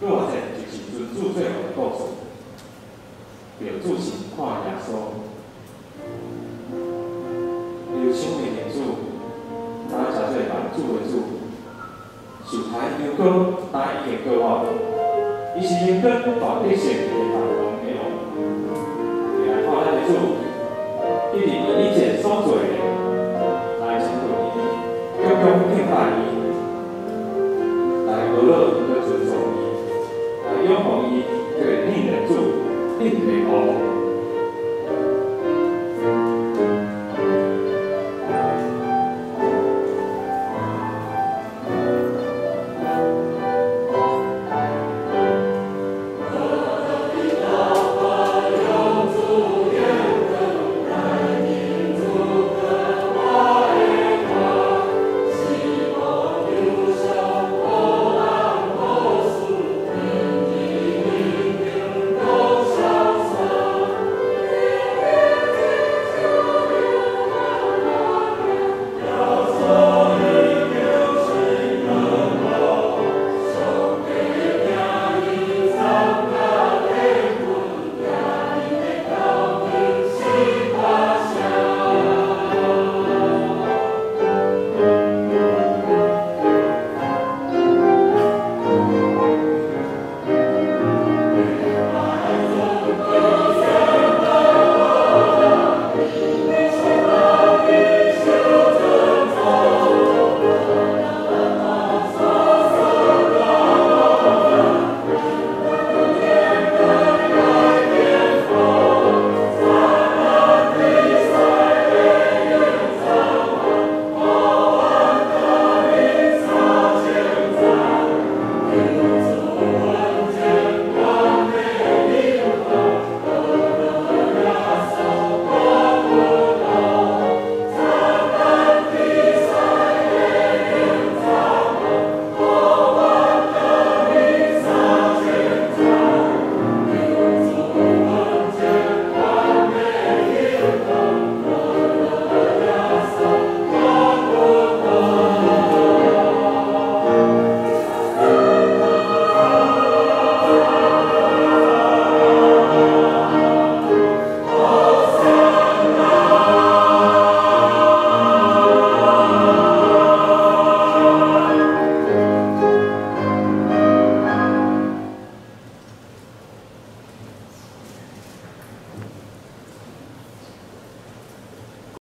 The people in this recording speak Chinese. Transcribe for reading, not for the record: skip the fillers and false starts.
搁偌济就是尊主最后的告诉，着主是看耶稣，有想为的主，哪真做万主的主，受害yêu歌，哪已经过我，伊是应该大得胜的大王的王，来看咱的主，一定以一切所做的来称呼伊，恭恭敬拜伊。 来娱乐的尊重伊，来拥护伊，对你的主，你的好。